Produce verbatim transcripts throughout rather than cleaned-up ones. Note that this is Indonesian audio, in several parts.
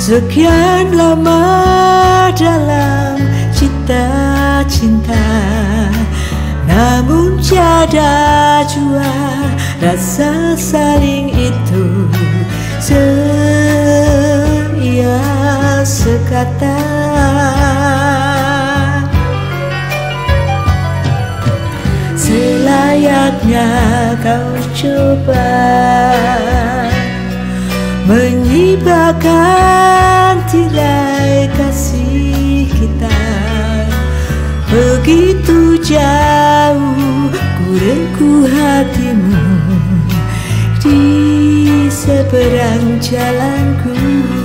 Sekian lama dalam cinta-cinta, namun tiada jua rasa saling itu seia sekata. Selayaknya kau coba menyibarkan tirai kasih kita. Begitu jauh ku rengkuh hatimu di seberang jalanku.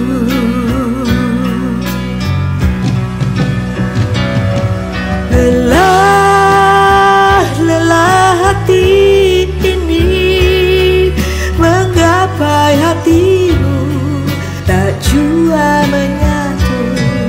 Lelah, lelah hati ini menggapai hatimu, tak jua menyatu.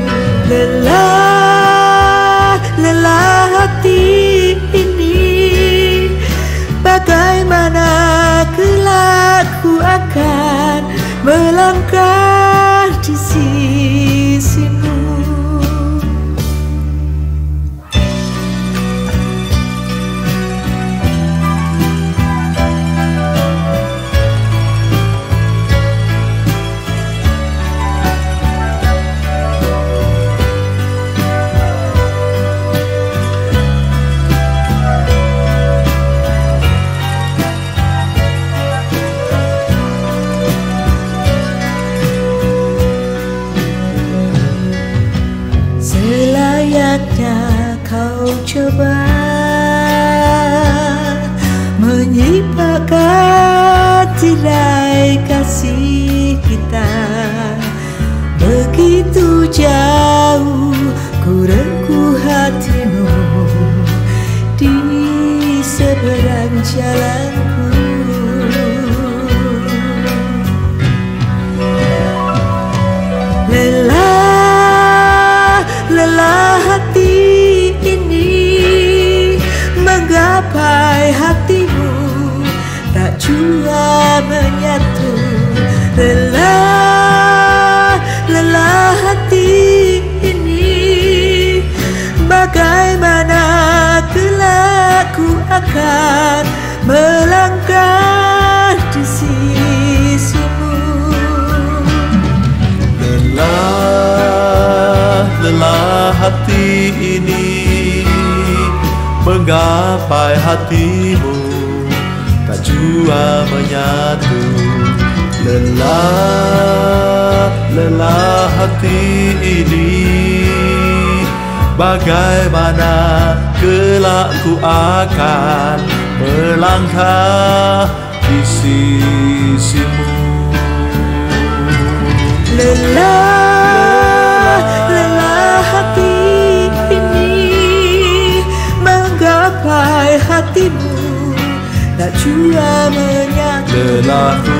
Lelah, lelah hati ini, bagaimana kelak ku akan melangkah di sisimu. Selayaknya kau coba menyibarkan tirai kasih kita. Begitu jauh ku rengkuh hatimu di seberang jalanku. Lelah, lelah hati ini menggapai hatimu, tak jua menyatu. Lelah, lelah hati ini, bagaimana kelak ku akan melangkah di sisimu. Lelah, lelah hati ini menggapai hatimu, tak jua menyatu. Lelah, lelah hati ini, bagaimana kelak ku akan melangkah di sisimu. Lelah, lelah hati ini menggapai hatimu, tak jua menyatu. Lelah